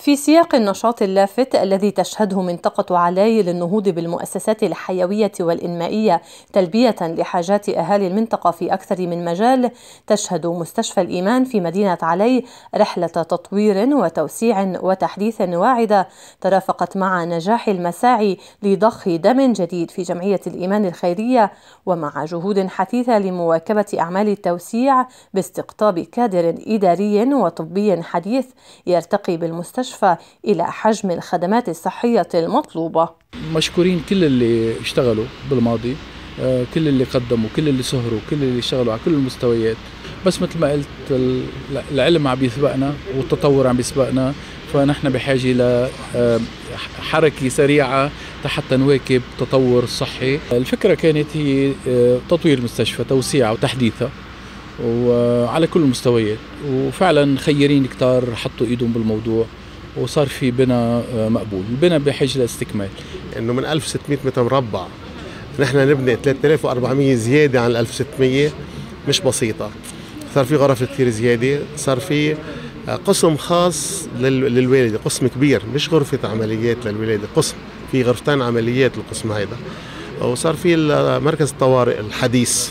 في سياق النشاط اللافت الذي تشهده منطقة علي للنهوض بالمؤسسات الحيوية والإنمائية تلبية لحاجات أهالي المنطقة في أكثر من مجال، تشهد مستشفى الإيمان في مدينة علي رحلة تطوير وتوسيع وتحديث واعدة ترافقت مع نجاح المساعي لضخ دم جديد في جمعية الإيمان الخيرية، ومع جهود حثيثة لمواكبة أعمال التوسيع باستقطاب كادر إداري وطبي حديث يرتقي بالمستشفى إلى حجم الخدمات الصحية المطلوبة. مشكورين كل اللي اشتغلوا بالماضي، كل اللي قدموا، كل اللي سهروا، كل اللي اشتغلوا على كل المستويات. بس مثل ما قلت العلم عم يسبقنا والتطور عم يسبقنا، فنحن بحاجة إلى حركة سريعة حتى نواكب التطور الصحي. الفكرة كانت هي تطوير المستشفى، توسيعها وتحديثها وعلى كل المستويات، وفعلا خيرين كتار حطوا ايدهم بالموضوع وصار في بناء مقبول. البناء بحاجة لاستكمال، انه من 1600 متر مربع نحن نبني 3400 زيادة عن 1600 مش بسيطة. صار في غرف كثير زيادة، صار في قسم خاص للوالدة، قسم كبير مش غرفة عمليات للولادة، قسم في غرفتين عمليات القسم هيدا، وصار في مركز الطوارئ الحديث،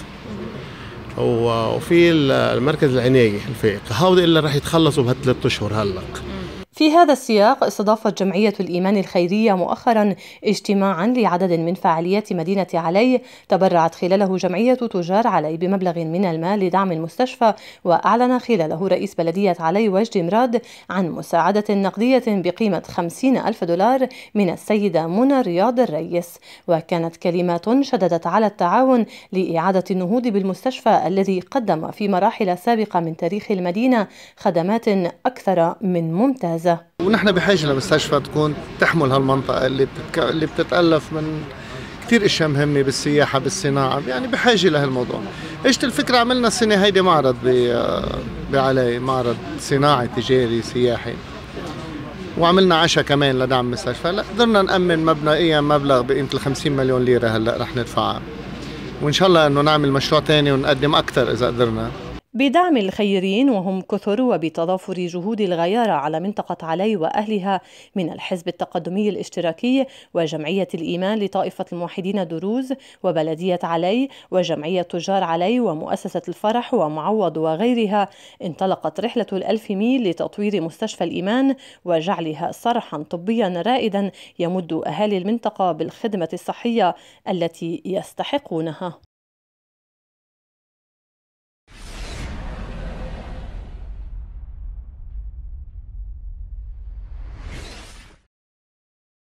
وفي المركز العناية الفائق. هؤلاء اللي راح يتخلصوا بهالثلاث أشهر هلأ. في هذا السياق استضافت جمعية الإيمان الخيرية مؤخرا اجتماعا لعدد من فعاليات مدينة علي تبرعت خلاله جمعية تجار علي بمبلغ من المال لدعم المستشفى، وأعلن خلاله رئيس بلدية علي وجدي مراد عن مساعدة نقدية بقيمة 50,000 دولار من السيدة منى رياض الرئيس. وكانت كلمات شددت على التعاون لإعادة النهوض بالمستشفى الذي قدم في مراحل سابقة من تاريخ المدينة خدمات أكثر من ممتازة. ونحن بحاجة لمستشفى تكون تحمل هالمنطقة اللي بتتألف من كثير اشياء مهمة بالسياحة بالصناعة، يعني بحاجة لهالموضوع. اجت الفكرة، عملنا السنة هيدي معرض بعلي، معرض صناعي تجاري سياحي، وعملنا عشاء كمان لدعم المستشفى. هلا قدرنا نأمن مبنئيا مبلغ بقيمة 50 مليون ليرة هلا رح ندفعها، وإن شاء الله إنه نعمل مشروع تاني ونقدم أكثر إذا قدرنا. بدعم الخيرين وهم كثر وبتضافر جهود الغيارة على منطقة علي وأهلها من الحزب التقدمي الاشتراكي وجمعية الإيمان لطائفة الموحدين دروز وبلدية علي وجمعية تجار علي ومؤسسة الفرح ومعوض وغيرها، انطلقت رحلة ال1000 ميل لتطوير مستشفى الإيمان وجعلها صرحا طبيا رائدا يمد أهالي المنطقة بالخدمة الصحية التي يستحقونها.